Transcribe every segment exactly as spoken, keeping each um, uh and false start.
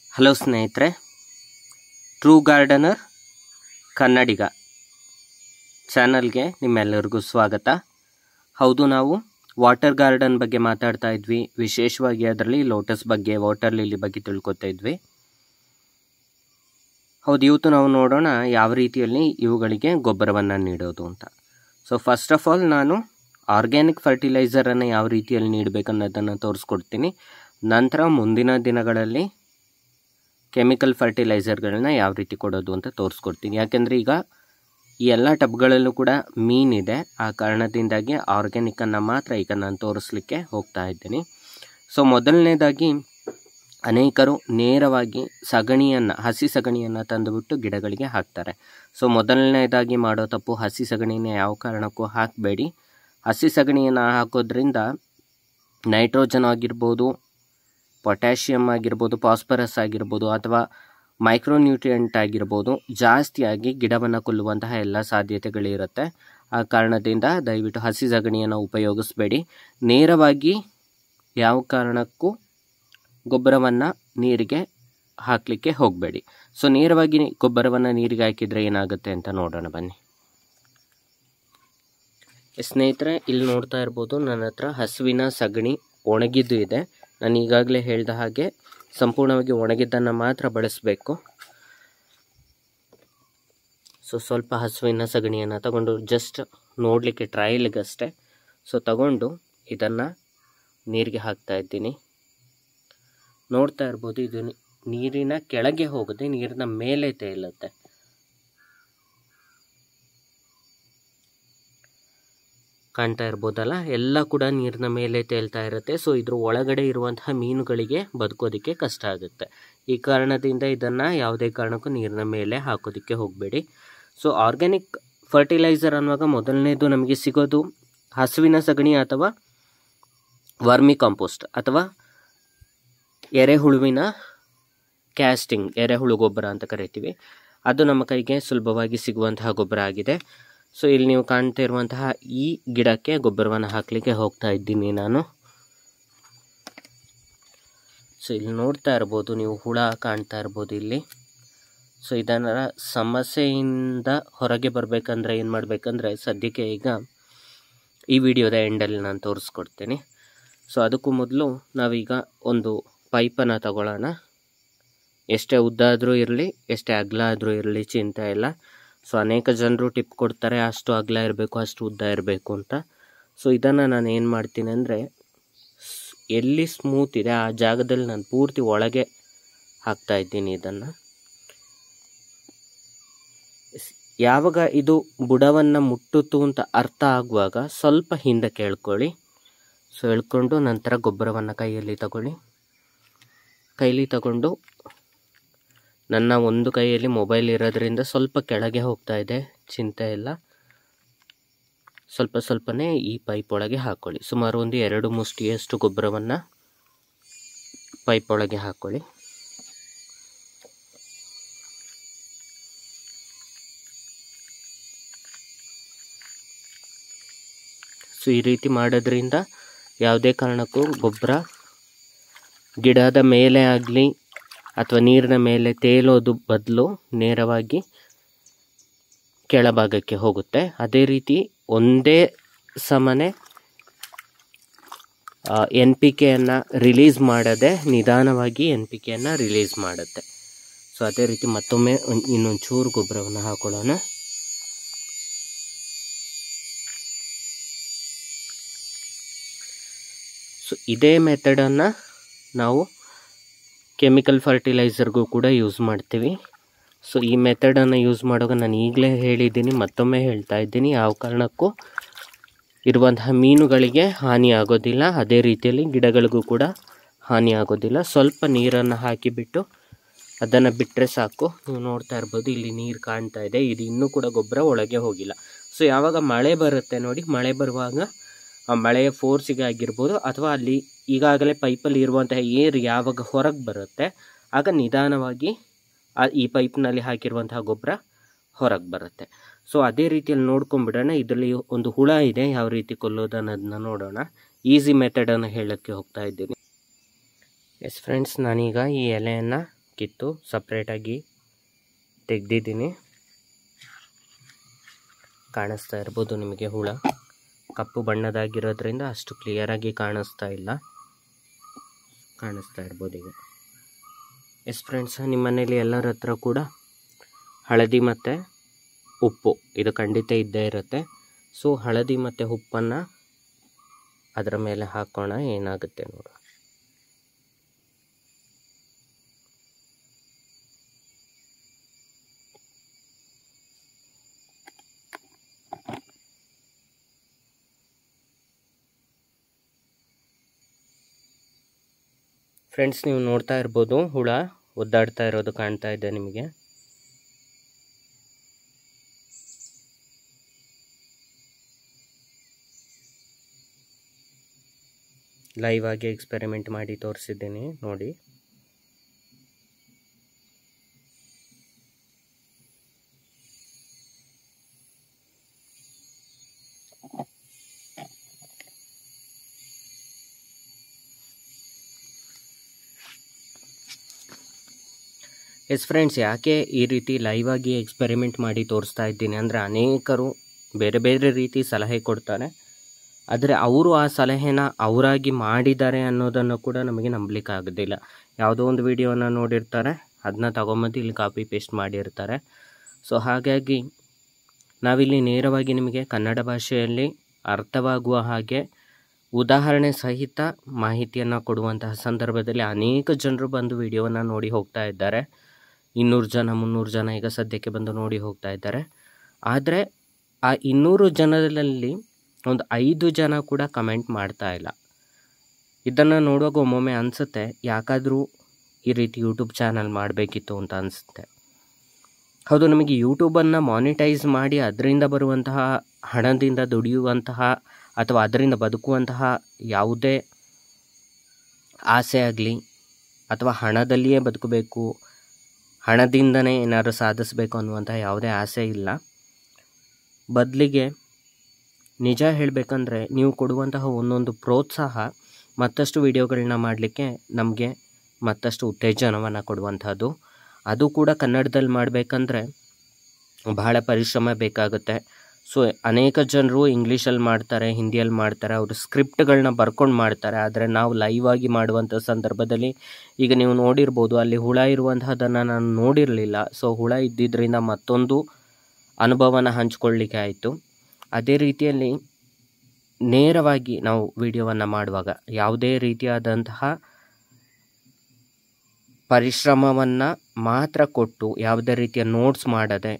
Hello ಸ್ನೇಹಿತರೆ, true gardener ಕನ್ನಡಿಗ ಚಾನಲ್ಗೆ ನಿಮ್ಮೆಲ್ಲರಿಗೂ ಸ್ವಾಗತ. ಹೌದು, ನಾವು ವಾಟರ್ ಗಾರ್ಡನ್ ಬಗ್ಗೆ ಮಾತಾಡ್ತಾ ಇದ್ವಿ. ವಿಶೇಷವಾಗಿ ಅದರಲ್ಲಿ ಲೋಟಸ್ ಬಗ್ಗೆ, ವಾಟರ್ ಲಿಲಿ ಬಗ್ಗೆ ತಿಳ್ಕೊತಾ ಇದ್ವಿ. ಹೌದು, ಇವತ್ತು ನಾವು ನೋಡೋಣ ಯಾವ ರೀತಿಯಲ್ಲಿ ಇವುಗಳಿಗೆ ಗೊಬ್ಬರವನ್ನು ನೀಡೋದು ಅಂತ. ಸೊ ಫಸ್ಟ್ ಆಫ್ ಆಲ್ ನಾನು ಆರ್ಗ್ಯಾನಿಕ್ ಫರ್ಟಿಲೈಸರನ್ನು ಯಾವ ರೀತಿಯಲ್ಲಿ ನೀಡಬೇಕನ್ನೋದನ್ನು ತೋರಿಸ್ಕೊಡ್ತೀನಿ. ನಂತರ ಮುಂದಿನ ದಿನಗಳಲ್ಲಿ ಕೆಮಿಕಲ್ ಫರ್ಟಿಲೈಸರ್ಗಳನ್ನ ಯಾವ ರೀತಿ ಕೊಡೋದು ಅಂತ ತೋರಿಸ್ಕೊಡ್ತೀನಿ. ಯಾಕೆಂದರೆ ಈಗ ಈ ಎಲ್ಲ ಟಬ್ಗಳಲ್ಲೂ ಕೂಡ ಮೀನಿದೆ. ಆ ಕಾರಣದಿಂದಾಗಿ ಆರ್ಗ್ಯಾನಿಕ್ಕನ್ನು ಮಾತ್ರ ಈಗ ನಾನು ತೋರಿಸ್ಲಿಕ್ಕೆ ಹೋಗ್ತಾ ಇದ್ದೀನಿ. ಸೊ ಮೊದಲನೇದಾಗಿ ಅನೇಕರು ನೇರವಾಗಿ ಸಗಣಿಯನ್ನು ಹಸಿ ಸಗಣಿಯನ್ನು ತಂದುಬಿಟ್ಟು ಗಿಡಗಳಿಗೆ ಹಾಕ್ತಾರೆ. ಸೊ ಮೊದಲನೇದಾಗಿ ಮಾಡೋ ತಪ್ಪು, ಹಸಿ ಸಗಣಿನ ಯಾವ ಕಾರಣಕ್ಕೂ ಹಾಕಬೇಡಿ. ಹಸಿ ಸಗಣಿಯನ್ನು ಹಾಕೋದ್ರಿಂದ ನೈಟ್ರೋಜನ್ ಆಗಿರ್ಬೋದು, ಪೊಟ್ಯಾಷಿಯಮ್ ಆಗಿರ್ಬೋದು, ಫಾಸ್ಫರಸ್ ಆಗಿರ್ಬೋದು ಅಥವಾ ಮೈಕ್ರೋನ್ಯೂಟ್ರಿಯೆಂಟ್ ಆಗಿರ್ಬೋದು ಜಾಸ್ತಿಯಾಗಿ ಗಿಡವನ್ನು ಕೊಲ್ಲುವಂತಹ ಎಲ್ಲ ಸಾಧ್ಯತೆಗಳಿರುತ್ತೆ. ಆ ಕಾರಣದಿಂದ ದಯವಿಟ್ಟು ಹಸಿ ಸಗಣಿಯನ್ನು ಉಪಯೋಗಿಸಬೇಡಿ. ನೇರವಾಗಿ ಯಾವ ಕಾರಣಕ್ಕೂ ಗೊಬ್ಬರವನ್ನು ನೀರಿಗೆ ಹಾಕಲಿಕ್ಕೆ ಹೋಗಬೇಡಿ. ಸೊ ನೇರವಾಗಿ ಗೊಬ್ಬರವನ್ನು ನೀರಿಗೆ ಹಾಕಿದರೆ ಏನಾಗುತ್ತೆ ಅಂತ ನೋಡೋಣ ಬನ್ನಿ. ಸ್ನೇಹಿತರೆ, ಇಲ್ಲಿ ನೋಡ್ತಾ ಇರ್ಬೋದು, ನನ್ನ ಹತ್ರ ಹಸುವಿನ ಸಗಣಿ ಒಣಗಿದ್ದು ಇದೆ. ನಾನು ಈಗಾಗಲೇ ಹೇಳಿದ ಹಾಗೆ ಸಂಪೂರ್ಣವಾಗಿ ಒಣಗಿದ್ದನ್ನು ಮಾತ್ರ ಬಳಸಬೇಕು. ಸೊ ಸ್ವಲ್ಪ ಹಸುವಿನ ಸಗಣಿಯನ್ನು ತಗೊಂಡು ಜಸ್ಟ್ ನೋಡಲಿಕ್ಕೆ ಟ್ರಯಲ್ಗಷ್ಟೇ ಸೊ ತಗೊಂಡು ಇದನ್ನು ನೀರಿಗೆ ಹಾಕ್ತಾ ಇದ್ದೀನಿ. ನೋಡ್ತಾ ಇರ್ಬೋದು, ಇದು ನೀರಿನ ಕೆಳಗೆ ಹೋಗುತ್ತೆ, ನೀರಿನ ಮೇಲೆ ತೇಲುತ್ತೆ. ಕಾಣ್ತಾ ಇರ್ಬೋದಲ್ಲ, ಎಲ್ಲ ಕೂಡ ನೀರಿನ ಮೇಲೆ ತೇಲ್ತಾ ಇರುತ್ತೆ. ಸೊ ಇದ್ರ ಒಳಗಡೆ ಇರುವಂತಹ ಮೀನುಗಳಿಗೆ ಬದುಕೋದಕ್ಕೆ ಕಷ್ಟ ಆಗುತ್ತೆ. ಈ ಕಾರಣದಿಂದ ಇದನ್ನು ಯಾವುದೇ ಕಾರಣಕ್ಕೂ ನೀರಿನ ಮೇಲೆ ಹಾಕೋದಕ್ಕೆ ಹೋಗಬೇಡಿ. ಸೊ ಆರ್ಗ್ಯಾನಿಕ್ ಫರ್ಟಿಲೈಸರ್ ಅನ್ನುವಾಗ ಮೊದಲನೇದು ನಮಗೆ ಸಿಗೋದು ಹಸುವಿನ ಸಗಣಿ ಅಥವಾ ವರ್ಮಿ ಕಾಂಪೋಸ್ಟ್ ಅಥವಾ ಎರೆಹುಳುವಿನ ಕ್ಯಾಸ್ಟಿಂಗ್, ಎರೆಹುಳು ಗೊಬ್ಬರ ಅಂತ ಕರಿತೀವಿ. ಅದು ನಮ್ಮ ಕೈಗೆ ಸುಲಭವಾಗಿ ಸಿಗುವಂತಹ ಗೊಬ್ಬರ ಆಗಿದೆ. ಸೊ ಇಲ್ಲಿ ನೀವು ಕಾಣ್ತಾ ಇರುವಂತಹ ಈ ಗಿಡಕ್ಕೆ ಗೊಬ್ಬರವನ್ನು ಹಾಕಲಿಕ್ಕೆ ಹೋಗ್ತಾ ಇದ್ದೀನಿ ನಾನು. ಸೊ ಇಲ್ಲಿ ನೋಡ್ತಾ ಇರ್ಬೋದು ನೀವು, ಹುಳ ಕಾಣ್ತಾ ಇರ್ಬೋದು ಇಲ್ಲಿ. ಸೊ ಇದರ ಸಮಸ್ಯೆಯಿಂದ ಹೊರಗೆ ಬರಬೇಕಂದ್ರೆ ಏನು ಮಾಡಬೇಕಂದ್ರೆ, ಸದ್ಯಕ್ಕೆ ಈಗ ಈ ವಿಡಿಯೋದ ಎಂಡಲ್ಲಿ ನಾನು ತೋರಿಸ್ಕೊಡ್ತೀನಿ. ಸೊ ಅದಕ್ಕೂ ಮೊದಲು ನಾವೀಗ ಒಂದು ಪೈಪನ್ನು ತಗೊಳ್ಳೋಣ. ಎಷ್ಟೇ ಉದ್ದ ಆದರೂ ಇರಲಿ, ಎಷ್ಟೇ ಅಗಲ ಆದರೂ ಇರಲಿ, ಚಿಂತೆ ಇಲ್ಲ. ಸೊ ಅನೇಕ ಜನರು ಟಿಪ್ ಕೊಡ್ತಾರೆ, ಅಷ್ಟು ಅಗಲ ಇರಬೇಕು, ಅಷ್ಟು ಉದ್ದ ಇರಬೇಕು ಅಂತ. ಸೊ ಇದನ್ನು ನಾನು ಏನು ಮಾಡ್ತೀನಿ ಅಂದರೆ, ಎಲ್ಲಿ ಸ್ಮೂತ್ ಇದೆ ಆ ಜಾಗದಲ್ಲಿ ನಾನು ಪೂರ್ತಿ ಒಳಗೆ ಹಾಕ್ತಾ ಇದ್ದೀನಿ ಇದನ್ನು. ಯಾವಾಗ ಇದು ಬುಡವನ್ನು ಮುಟ್ಟಿತು ಅಂತ ಅರ್ಥ ಆಗುವಾಗ ಸ್ವಲ್ಪ ಹಿಂದಕ್ಕೆ ಎಳ್ಕೊಳ್ಳಿ. ಸೊ ಎಳ್ಕೊಂಡು ನಂತರ ಗೊಬ್ಬರವನ್ನು ಕೈಯಲ್ಲಿ ತಗೊಳ್ಳಿ. ಕೈಲಿ ತಗೊಂಡು, ನನ್ನ ಒಂದು ಕೈಯಲ್ಲಿ ಮೊಬೈಲ್ ಇರೋದ್ರಿಂದ ಸ್ವಲ್ಪ ಕೆಳಗೆ ಹೋಗ್ತಾ ಇದೆ, ಚಿಂತೆ ಇಲ್ಲ. ಸ್ವಲ್ಪ ಸ್ವಲ್ಪನೇ ಈ ಪೈಪ್ ಒಳಗೆ ಹಾಕ್ಕೊಳ್ಳಿ. ಸುಮಾರು ಒಂದು ಎರಡು ಮುಷ್ಟಿಯಷ್ಟು ಗೊಬ್ಬರವನ್ನು ಪೈಪ್ ಒಳಗೆ ಹಾಕ್ಕೊಳ್ಳಿ. ಸೊ ಈ ರೀತಿ ಮಾಡೋದ್ರಿಂದ ಯಾವುದೇ ಕಾರಣಕ್ಕೂ ಗೊಬ್ಬರ ಗಿಡದ ಮೇಲೆ ಆಗಲಿ ಅಥವಾ ನೀರಿನ ಮೇಲೆ ತೇಲೋದು ಬದಲು ನೇರವಾಗಿ ಕೆಳಭಾಗಕ್ಕೆ ಹೋಗುತ್ತೆ. ಅದೇ ರೀತಿ ಒಂದೇ ಸಮನೆ ಎನ್ ಪಿ ಕೆಯನ್ನು ರಿಲೀಸ್ ಮಾಡದೆ ನಿಧಾನವಾಗಿ ಎನ್ ಪಿ ಕೆಯನ್ನು ರಿಲೀಸ್ ಮಾಡುತ್ತೆ. ಸೊ ಅದೇ ರೀತಿ ಮತ್ತೊಮ್ಮೆ ಇನ್ನೊಂದು ಚೂರು ಗೊಬ್ಬರವನ್ನು ಹಾಕೊಳ್ಳೋಣ. ಸೊ ಇದೇ ಮೆಥಡನ್ನು ನಾವು ಕೆಮಿಕಲ್ ಫರ್ಟಿಲೈಸರ್ಗೂ ಕೂಡ ಯೂಸ್ ಮಾಡ್ತೀವಿ. ಸೊ ಈ ಮೆಥಡನ್ನು ಯೂಸ್ ಮಾಡುವಾಗ ನಾನು ಈಗಲೇ ಹೇಳಿದ್ದೀನಿ, ಮತ್ತೊಮ್ಮೆ ಹೇಳ್ತಾ ಇದ್ದೀನಿ, ಯಾವ ಕಾರಣಕ್ಕೂ ಇರುವಂತಹ ಮೀನುಗಳಿಗೆ ಹಾನಿ ಆಗೋದಿಲ್ಲ. ಅದೇ ರೀತಿಯಲ್ಲಿ ಗಿಡಗಳಿಗೂ ಕೂಡ ಹಾನಿ ಆಗೋದಿಲ್ಲ. ಸ್ವಲ್ಪ ನೀರನ್ನು ಹಾಕಿಬಿಟ್ಟು ಅದನ್ನು ಬಿಟ್ಟರೆ ಸಾಕು. ನೀವು ನೋಡ್ತಾ ಇರ್ಬೋದು, ಇಲ್ಲಿ ನೀರು ಕಾಣ್ತಾ ಇದೆ. ಇದು ಇನ್ನೂ ಕೂಡ ಗೊಬ್ಬರ ಒಳಗೆ ಹೋಗಿಲ್ಲ. ಸೊ ಯಾವಾಗ ಮಳೆ ಬರುತ್ತೆ ನೋಡಿ, ಮಳೆ ಬರುವಾಗ ಆ ಮಳೆಯ ಫೋರ್ಸಿಗೆ ಆಗಿರ್ಬೋದು ಅಥವಾ ಅಲ್ಲಿ ಈಗಾಗಲೇ ಪೈಪಲ್ಲಿ ಇರುವಂತಹ ಏರ್ ಯಾವಾಗ ಹೊರಗೆ ಬರುತ್ತೆ ಆಗ ನಿಧಾನವಾಗಿ ಈ ಪೈಪ್ನಲ್ಲಿ ಹಾಕಿರುವಂತಹ ಗೊಬ್ಬರ ಹೊರಗೆ ಬರುತ್ತೆ. ಸೊ ಅದೇ ರೀತಿಯಲ್ಲಿ ನೋಡ್ಕೊಂಡ್ಬಿಡೋಣ. ಇದರಲ್ಲಿ ಒಂದು ಹುಳ ಇದೆ, ಯಾವ ರೀತಿ ಕೊಲ್ಲೋದು ಅನ್ನೋದನ್ನ ನೋಡೋಣ. ಈಸಿ ಮೆಥಡನ್ನು ಹೇಳೋಕ್ಕೆ ಹೋಗ್ತಾ ಇದ್ದೀನಿ. ಎಸ್ ಫ್ರೆಂಡ್ಸ್, ನಾನೀಗ ಈ ಎಲೆಯನ್ನು ಕಿತ್ತು ಸಪ್ರೇಟಾಗಿ ತೆಗೆದಿದ್ದೀನಿ. ಕಾಣಿಸ್ತಾ ಇರ್ಬೋದು ನಿಮಗೆ ಹುಳ ಕಪ್ಪು ಬಣ್ಣದಾಗಿರೋದ್ರಿಂದ ಅಷ್ಟು ಕ್ಲಿಯರಾಗಿ ಕಾಣಿಸ್ತಾ ಇಲ್ಲ. ಕಾಣಿಸ್ತಾ ಇರ್ಬೋದು ಈಗ. ಎಸ್ ಫ್ರೆಂಡ್ಸ್, ನಿಮ್ಮ ಮನೇಲಿ ಎಲ್ಲರ ಹತ್ರ ಕೂಡ ಹಳದಿ ಮತ್ತು ಉಪ್ಪು ಇದು ಖಂಡಿತ ಇದ್ದೇ ಇರುತ್ತೆ. ಸೊ ಹಳದಿ ಮತ್ತು ಉಪ್ಪನ್ನು ಅದರ ಮೇಲೆ ಹಾಕೋಣ, ಏನಾಗುತ್ತೆ ನೋಡು. ಫ್ರೆಂಡ್ಸ್, ನೀವು ನೋಡ್ತಾ ಇರ್ಬೋದು ಹುಳ ಒದ್ದಾಡ್ತಾ ಇರೋದು ಕಾಣ್ತಾ ಇದೆ ನಿಮಗೆ. ಲೈವ್ ಆಗಿ ಎಕ್ಸ್ಪೆರಿಮೆಂಟ್ ಮಾಡಿ ತೋರಿಸಿದ್ದೀನಿ ನೋಡಿ. ಎಸ್ ಫ್ರೆಂಡ್ಸ್, ಯಾಕೆ ಈ ರೀತಿ ಲೈವ್ ಆಗಿ ಎಕ್ಸ್ಪೆರಿಮೆಂಟ್ ಮಾಡಿ ತೋರಿಸ್ತಾ ಇದ್ದೀನಿ ಅಂದರೆ, ಅನೇಕರು ಬೇರೆ ಬೇರೆ ರೀತಿ ಸಲಹೆ ಕೊಡ್ತಾರೆ. ಆದರೆ ಅವರು ಆ ಸಲಹೆನ ಅವರಾಗಿ ಮಾಡಿದ್ದಾರೆ ಅನ್ನೋದನ್ನು ಕೂಡ ನಮಗೆ ನಂಬಲಿಕ್ಕೆ ಆಗೋದಿಲ್ಲ. ಯಾವುದೋ ಒಂದು ವಿಡಿಯೋನ ನೋಡಿರ್ತಾರೆ, ಅದನ್ನ ತಗೊಂಬಂದು ಇಲ್ಲಿ ಕಾಪಿ ಪೇಸ್ಟ್ ಮಾಡಿರ್ತಾರೆ. ಸೊ ಹಾಗಾಗಿ ನಾವಿಲ್ಲಿ ನೇರವಾಗಿ ನಿಮಗೆ ಕನ್ನಡ ಭಾಷೆಯಲ್ಲಿ ಅರ್ಥವಾಗುವ ಹಾಗೆ ಉದಾಹರಣೆ ಸಹಿತ ಮಾಹಿತಿಯನ್ನು ಕೊಡುವಂತಹ ಸಂದರ್ಭದಲ್ಲಿ ಅನೇಕ ಜನರು ಬಂದು ವಿಡಿಯೋವನ್ನು ನೋಡಿ ಹೋಗ್ತಾ ಇದ್ದಾರೆ. ಇನ್ನೂರು ಜನ ಮುನ್ನೂರು ಜನ ಈಗ ಸದ್ಯಕ್ಕೆ ಬಂದು ನೋಡಿ ಹೋಗ್ತಾ ಇದ್ದಾರೆ. ಆದರೆ ಆ ಇನ್ನೂರು ಜನರಲ್ಲಿ ಒಂದು ಐದು ಜನ ಕೂಡ ಕಮೆಂಟ್ ಮಾಡ್ತಾ ಇಲ್ಲ. ಇದನ್ನು ನೋಡುವಾಗ ಒಮ್ಮೊಮ್ಮೆ ಅನಿಸುತ್ತೆ, ಯಾಕಾದರೂ ಈ ರೀತಿ ಯೂಟ್ಯೂಬ್ ಚಾನಲ್ ಮಾಡಬೇಕಿತ್ತು ಅಂತ ಅನಿಸುತ್ತೆ. ಹೌದು, ನಮಗೆ ಯೂಟ್ಯೂಬನ್ನು ಮಾನಿಟೈಸ್ ಮಾಡಿ ಅದರಿಂದ ಬರುವಂತಹ ಹಣದಿಂದ ದುಡಿಯುವಂತಹ ಅಥವಾ ಅದರಿಂದ ಬದುಕುವಂತಹ ಯಾವುದೇ ಆಸೆ ಆಗಲಿ ಅಥವಾ ಹಣದಲ್ಲಿಯೇ ಬದುಕಬೇಕು, ಹಣದಿಂದನೇ ಏನಾದರೂ ಸಾಧಿಸಬೇಕು ಅನ್ನುವಂತಹ ಯಾವುದೇ ಆಸೆ ಇಲ್ಲ. ಬದಲಿಗೆ ನಿಜ ಹೇಳಬೇಕಂದ್ರೆ ನೀವು ಕೊಡುವಂತಹ ಒಂದೊಂದು ಪ್ರೋತ್ಸಾಹ ಮತ್ತಷ್ಟು ವಿಡಿಯೋಗಳನ್ನ ಮಾಡಲಿಕ್ಕೆ ನಮಗೆ ಮತ್ತಷ್ಟು ಉತ್ತೇಜನವನ್ನು ಕೊಡುವಂಥದ್ದು. ಅದು ಕೂಡ ಕನ್ನಡದಲ್ಲಿ ಮಾಡಬೇಕಂದ್ರೆ ಬಹಳ ಪರಿಶ್ರಮ ಬೇಕಾಗುತ್ತೆ. ಸೊ ಅನೇಕ ಜನರು ಇಂಗ್ಲೀಷಲ್ಲಿ ಮಾಡ್ತಾರೆ, ಹಿಂದಿಯಲ್ಲಿ ಮಾಡ್ತಾರೆ, ಅವರು ಸ್ಕ್ರಿಪ್ಟ್ಗಳನ್ನ ಬರ್ಕೊಂಡು ಮಾಡ್ತಾರೆ. ಆದರೆ ನಾವು ಲೈವ್ ಆಗಿ ಮಾಡುವಂಥ ಸಂದರ್ಭದಲ್ಲಿ ಈಗ ನೀವು ನೋಡಿರ್ಬೋದು, ಅಲ್ಲಿ ಹುಳ ಇರುವಂತಹದ್ದನ್ನು ನಾನು ನೋಡಿರಲಿಲ್ಲ. ಸೊ ಹುಳ ಇದ್ದಿದ್ದರಿಂದ ಮತ್ತೊಂದು ಅನುಭವನ ಹಂಚ್ಕೊಳ್ಳಿಕ್ಕೆ ಆಯಿತು. ಅದೇ ರೀತಿಯಲ್ಲಿ ನೇರವಾಗಿ ನಾವು ವಿಡಿಯೋವನ್ನು ಮಾಡುವಾಗ ಯಾವುದೇ ರೀತಿಯಾದಂತಹ ಪರಿಶ್ರಮವನ್ನು ಮಾತ್ರ ಕೊಟ್ಟು ಯಾವುದೇ ರೀತಿಯ ನೋಟ್ಸ್ ಮಾಡದೆ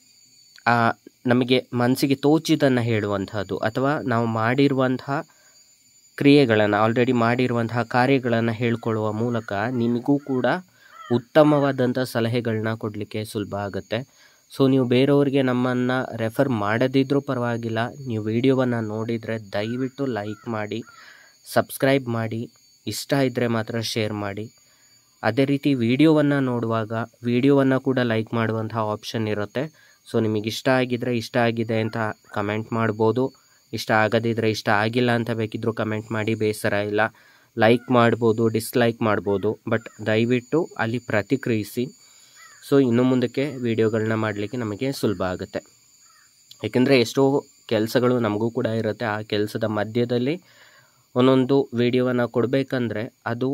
ನಮಗೆ ಮನಸ್ಸಿಗೆ ತೋಚಿದ್ದನ್ನು ಹೇಳುವಂತಹದ್ದು ಅಥವಾ ನಾವು ಮಾಡಿರುವಂತಹ ಕ್ರಿಯೆಗಳನ್ನು ಆಲ್ರೆಡಿ ಮಾಡಿರುವಂತಹ ಕಾರ್ಯಗಳನ್ನು ಹೇಳ್ಕೊಳ್ಳುವ ಮೂಲಕ ನಿಮಗೂ ಕೂಡ ಉತ್ತಮವಾದಂಥ ಸಲಹೆಗಳನ್ನ ಕೊಡಲಿಕ್ಕೆ ಸುಲಭ ಆಗುತ್ತೆ. ಸೊ ನೀವು ಬೇರೆಯವ್ರಿಗೆ ನಮ್ಮನ್ನು ರೆಫರ್ ಮಾಡದಿದ್ದರೂ ಪರವಾಗಿಲ್ಲ, ನೀವು ವಿಡಿಯೋವನ್ನು ನೋಡಿದರೆ ದಯವಿಟ್ಟು ಲೈಕ್ ಮಾಡಿ, ಸಬ್ಸ್ಕ್ರೈಬ್ ಮಾಡಿ, ಇಷ್ಟ ಇದ್ದರೆ ಮಾತ್ರ ಶೇರ್ ಮಾಡಿ. ಅದೇ ರೀತಿ ವಿಡಿಯೋವನ್ನು ನೋಡುವಾಗ ವಿಡಿಯೋವನ್ನು ಕೂಡ ಲೈಕ್ ಮಾಡುವಂತಹ ಆಪ್ಷನ್ ಇರುತ್ತೆ. ಸೊ ನಿಮಗೆ ಇಷ್ಟ ಆಗಿದ್ದರೆ ಇಷ್ಟ ಆಗಿದೆ ಅಂತ ಕಮೆಂಟ್ ಮಾಡ್ಬೋದು, ಇಷ್ಟ ಆಗದಿದ್ದರೆ ಇಷ್ಟ ಆಗಿಲ್ಲ ಅಂತ ಬೇಕಿದ್ದರೂ ಕಮೆಂಟ್ ಮಾಡಿ, ಬೇಸರ ಇಲ್ಲ. ಲೈಕ್ ಮಾಡ್ಬೋದು, ಡಿಸ್ಲೈಕ್ ಮಾಡ್ಬೋದು, ಬಟ್ ದಯವಿಟ್ಟು ಅಲ್ಲಿ ಪ್ರತಿಕ್ರಿಯಿಸಿ. ಸೊ ಇನ್ನು ಮುಂದಕ್ಕೆ ವಿಡಿಯೋಗಳನ್ನ ಮಾಡಲಿಕ್ಕೆ ನಮಗೆ ಸುಲಭ ಆಗುತ್ತೆ. ಏಕೆಂದರೆ ಎಷ್ಟೋ ಕೆಲಸಗಳು ನಮಗೂ ಕೂಡ ಇರುತ್ತೆ. ಆ ಕೆಲಸದ ಮಧ್ಯದಲ್ಲಿ ಒಂದೊಂದು ವಿಡಿಯೋವನ್ನು ಕೊಡಬೇಕಂದ್ರೆ ಅದು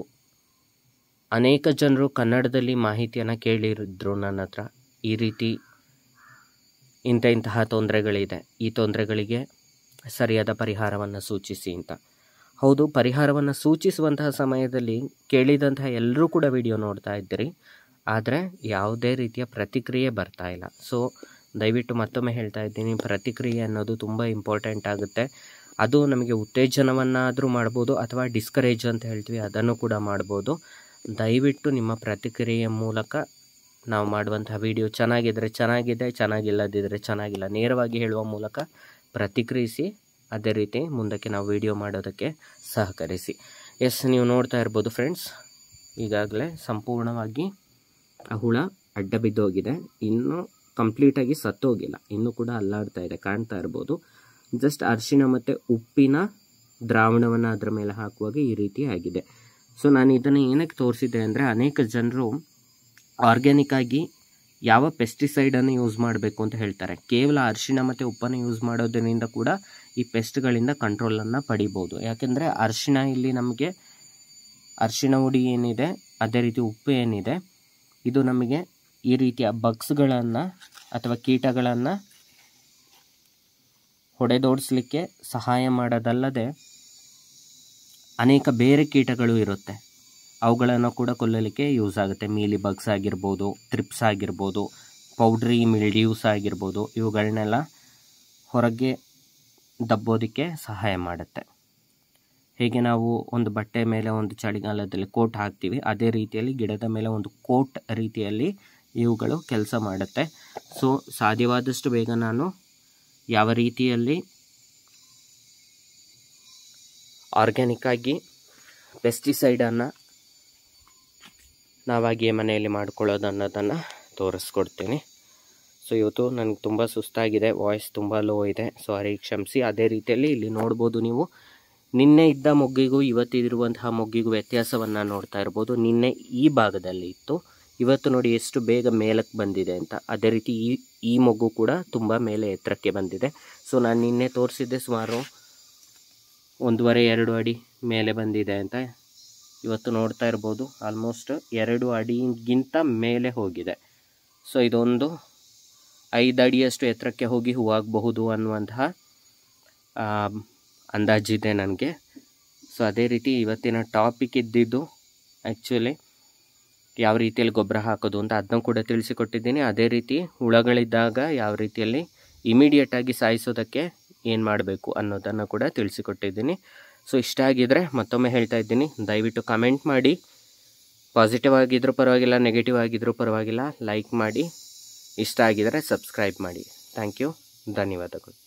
ಅನೇಕ ಜನರು ಕನ್ನಡದಲ್ಲಿ ಮಾಹಿತಿಯನ್ನು ಕೇಳಿರಿದ್ರು ನನ್ನ ಹತ್ರ. ಈ ರೀತಿ ಇಂಥ ಇಂತಹ ತೊಂದರೆಗಳಿದೆ, ಈ ತೊಂದರೆಗಳಿಗೆ ಸರಿಯಾದ ಪರಿಹಾರವನ್ನು ಸೂಚಿಸಿ ಅಂತ. ಹೌದು, ಪರಿಹಾರವನ್ನು ಸೂಚಿಸುವಂತಹ ಸಮಯದಲ್ಲಿ ಕೇಳಿದಂತಹ ಎಲ್ಲರೂ ಕೂಡ ವಿಡಿಯೋ ನೋಡ್ತಾ ಇದ್ದೀರಿ, ಆದರೆ ಯಾವುದೇ ರೀತಿಯ ಪ್ರತಿಕ್ರಿಯೆ ಬರ್ತಾ ಇಲ್ಲ. ಸೊ ದಯವಿಟ್ಟು ಮತ್ತೊಮ್ಮೆ ಹೇಳ್ತಾ ಇದ್ದೀನಿ, ಪ್ರತಿಕ್ರಿಯೆ ಅನ್ನೋದು ತುಂಬ ಇಂಪಾರ್ಟೆಂಟ್ ಆಗುತ್ತೆ. ಅದು ನಮಗೆ ಉತ್ತೇಜನವನ್ನಾದರೂ ಮಾಡ್ಬೋದು ಅಥವಾ ಡಿಸ್ಕರೇಜ್ ಅಂತ ಹೇಳ್ತೀವಿ, ಅದನ್ನು ಕೂಡ ಮಾಡ್ಬೋದು. ದಯವಿಟ್ಟು ನಿಮ್ಮ ಪ್ರತಿಕ್ರಿಯೆಯ ಮೂಲಕ ನಾವು ಮಾಡುವಂತಹ ವಿಡಿಯೋ ಚೆನ್ನಾಗಿದ್ದರೆ ಚೆನ್ನಾಗಿದೆ, ಚೆನ್ನಾಗಿಲ್ಲದಿದ್ದರೆ ಚೆನ್ನಾಗಿಲ್ಲ ನೇರವಾಗಿ ಹೇಳುವ ಮೂಲಕ ಪ್ರತಿಕ್ರಿಯಿಸಿ. ಅದೇ ರೀತಿ ಮುಂದಕ್ಕೆ ನಾವು ವಿಡಿಯೋ ಮಾಡೋದಕ್ಕೆ ಸಹಕರಿಸಿ. ಎಸ್, ನೀವು ನೋಡ್ತಾ ಇರ್ಬೋದು ಫ್ರೆಂಡ್ಸ್, ಈಗಾಗಲೇ ಸಂಪೂರ್ಣವಾಗಿ ಆ ಹುಳ ಅಡ್ಡ ಬಿದ್ದೋಗಿದೆ. ಇನ್ನೂ ಕಂಪ್ಲೀಟಾಗಿ ಸತ್ತೋಗಿಲ್ಲ, ಇನ್ನೂ ಕೂಡ ಅಲ್ಲಾಡ್ತಾ ಇದೆ, ಕಾಣ್ತಾ ಇರ್ಬೋದು. ಜಸ್ಟ್ ಅರಿಶಿಣ ಮತ್ತು ಉಪ್ಪಿನ ದ್ರಾವಣವನ್ನು ಅದರ ಮೇಲೆ ಹಾಕುವಾಗ ಈ ರೀತಿ ಆಗಿದೆ. ಸೊ ನಾನು ಇದನ್ನು ಏನಕ್ಕೆ ತೋರಿಸಿದೆ ಅಂದರೆ, ಅನೇಕ ಜನರು ಆರ್ಗ್ಯಾನಿಕ್ ಆಗಿ ಯಾವ ಪೆಸ್ಟಿಸೈಡನ್ನು ಯೂಸ್ ಮಾಡಬೇಕು ಅಂತ ಹೇಳ್ತಾರೆ. ಕೇವಲ ಅರಿಶಿಣ ಮತ್ತು ಉಪ್ಪನ್ನು ಯೂಸ್ ಮಾಡೋದರಿಂದ ಕೂಡ ಈ ಪೆಸ್ಟ್ಗಳಿಂದ ಕಂಟ್ರೋಲನ್ನು ಪಡಿಬೋದು. ಯಾಕೆಂದರೆ ಅರಿಶಿಣ ಇಲ್ಲಿ ನಮಗೆ ಅರಿಶಿಣ ಹುಡಿ ಏನಿದೆ, ಅದೇ ರೀತಿ ಉಪ್ಪು ಏನಿದೆ, ಇದು ನಮಗೆ ಈ ರೀತಿಯ ಬಗ್ಸ್ಗಳನ್ನು ಅಥವಾ ಕೀಟಗಳನ್ನು ಹೊಡೆದೋಡಿಸ್ಲಿಕ್ಕೆ ಸಹಾಯ ಮಾಡೋದಲ್ಲದೆ ಅನೇಕ ಬೇರೆ ಕೀಟಗಳು ಇರುತ್ತೆ, ಅವುಗಳನ್ನು ಕೂಡ ಕೊಲ್ಲಲಿಕ್ಕೆ ಯೂಸ್ ಆಗುತ್ತೆ. ಮೀಲಿ ಬಗ್ಸ್ ಆಗಿರ್ಬೋದು, ಥ್ರಿಪ್ಸ್ ಆಗಿರ್ಬೋದು, ಪೌಡ್ರಿ ಮಿಲ್ಡ್ಯೂಸ್ ಆಗಿರ್ಬೋದು, ಇವುಗಳನ್ನೆಲ್ಲ ಹೊರಗೆ ದಬ್ಬೋದಕ್ಕೆ ಸಹಾಯ ಮಾಡುತ್ತೆ. ಹೇಗೆ ನಾವು ಒಂದು ಬಟ್ಟೆ ಮೇಲೆ ಒಂದು ಚಳಿಗಾಲದಲ್ಲಿ ಕೋಟ್ ಹಾಕ್ತೀವಿ, ಅದೇ ರೀತಿಯಲ್ಲಿ ಗಿಡದ ಮೇಲೆ ಒಂದು ಕೋಟ್ ರೀತಿಯಲ್ಲಿ ಇವುಗಳು ಕೆಲಸ ಮಾಡುತ್ತೆ. ಸೊ ಸಾಧ್ಯವಾದಷ್ಟು ಬೇಗ ನಾನು ಯಾವ ರೀತಿಯಲ್ಲಿ ಆರ್ಗ್ಯಾನಿಕ್ ಆಗಿ ಪೆಸ್ಟಿಸೈಡನ್ನು ನಾವಾಗಿಯೇ ಮನೆಯಲ್ಲಿ ಮಾಡ್ಕೊಳ್ಳೋದು ಅನ್ನೋದನ್ನು ತೋರಿಸ್ಕೊಡ್ತೀನಿ. ಸೊ ಇವತ್ತು ನನಗೆ ತುಂಬ ಸುಸ್ತಾಗಿದೆ, ವಾಯ್ಸ್ ತುಂಬ ಲೋ ಇದೆ, ಸಾರಿ ಕ್ಷಮಿಸಿ. ಅದೇ ರೀತಿಯಲ್ಲಿ ಇಲ್ಲಿ ನೋಡ್ಬೋದು ನೀವು, ನಿನ್ನೆ ಇದ್ದ ಮೊಗ್ಗಿಗೂ ಇವತ್ತಿರುವಂತಹ ಮೊಗ್ಗಿಗೂ ವ್ಯತ್ಯಾಸವನ್ನು ನೋಡ್ತಾ ಇರ್ಬೋದು. ನಿನ್ನೆ ಈ ಭಾಗದಲ್ಲಿ ಇತ್ತು, ಇವತ್ತು ನೋಡಿ ಎಷ್ಟು ಬೇಗ ಮೇಲಕ್ಕೆ ಬಂದಿದೆ ಅಂತ. ಅದೇ ರೀತಿ ಈ ಈ ಮೊಗ್ಗು ಕೂಡ ತುಂಬ ಮೇಲೆ ಎತ್ತರಕ್ಕೆ ಬಂದಿದೆ. ಸೊ ನಾನು ನಿನ್ನೆ ತೋರಿಸಿದ್ದೆ ಸುಮಾರು ಒಂದೂವರೆ ಎರಡು ಅಡಿ ಮೇಲೆ ಬಂದಿದೆ ಅಂತ. ಇವತ್ತು ನೋಡ್ತಾ ಇರ್ಬೋದು ಆಲ್ಮೋಸ್ಟ್ ಎರಡು ಅಡಿಗಿಂತ ಮೇಲೆ ಹೋಗಿದೆ. ಸೊ ಇದೊಂದು ಐದು ಅಡಿಯಷ್ಟು ಎತ್ತರಕ್ಕೆ ಹೋಗಿ ಹೂವಾಗಬಹುದು ಅನ್ನುವಂತಹ ಅಂದಾಜಿದೆ ನನಗೆ. ಸೊ ಅದೇ ರೀತಿ ಇವತ್ತಿನ ಟಾಪಿಕ್ ಇದ್ದಿದ್ದು ಆ್ಯಕ್ಚುಲಿ ಯಾವ ರೀತಿಯಲ್ಲಿ ಗೊಬ್ಬರ ಹಾಕೋದು ಅಂತ, ಅದನ್ನು ಕೂಡ ತಿಳಿಸಿಕೊಟ್ಟಿದ್ದೀನಿ. ಅದೇ ರೀತಿ ಹುಳಗಳಿದ್ದಾಗ ಯಾವ ರೀತಿಯಲ್ಲಿ ಇಮಿಡಿಯೇಟಾಗಿ ಸಾಯಿಸೋದಕ್ಕೆ ಏನು ಮಾಡಬೇಕು ಅನ್ನೋದನ್ನು ಕೂಡ ತಿಳಿಸಿಕೊಟ್ಟಿದ್ದೀನಿ. ಸೊ ಇಷ್ಟ ಆಗಿದ್ದರೆ ಮತ್ತೊಮ್ಮೆ ಹೇಳ್ತಾ ಇದ್ದೀನಿ, ದಯವಿಟ್ಟು ಕಮೆಂಟ್ ಮಾಡಿ. ಪಾಸಿಟಿವ್ ಆಗಿದ್ದರೂ ಪರವಾಗಿಲ್ಲ, ನೆಗೆಟಿವ್ ಆಗಿದ್ದರೂ ಪರವಾಗಿಲ್ಲ, ಲೈಕ್ ಮಾಡಿ. ಇಷ್ಟ ಆಗಿದರೆ ಸಬ್ಸ್ಕ್ರೈಬ್ ಮಾಡಿ. ಥ್ಯಾಂಕ್ ಯು, ಧನ್ಯವಾದಗಳು.